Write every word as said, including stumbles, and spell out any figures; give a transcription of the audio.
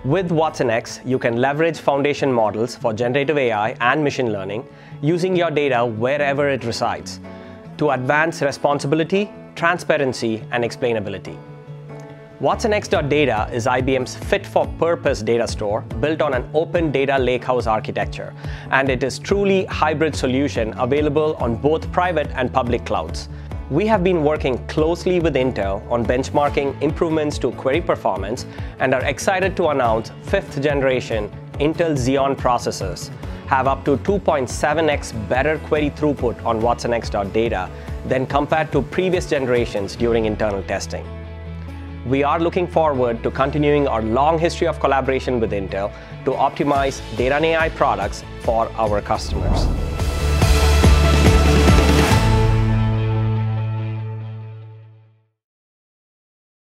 With watsonx, you can leverage foundation models for generative A I and machine learning using your data wherever it resides to advance responsibility, transparency, and explainability. watsonx dot data is I B M's fit-for-purpose data store built on an open data lakehouse architecture, and it is truly a hybrid solution available on both private and public clouds. We have been working closely with Intel on benchmarking improvements to query performance and are excited to announce fifth generation Intel Xeon processors have up to two point seven x better query throughput on watsonx dot data than compared to previous generations during internal testing. We are looking forward to continuing our long history of collaboration with Intel to optimize data and A I products for our customers.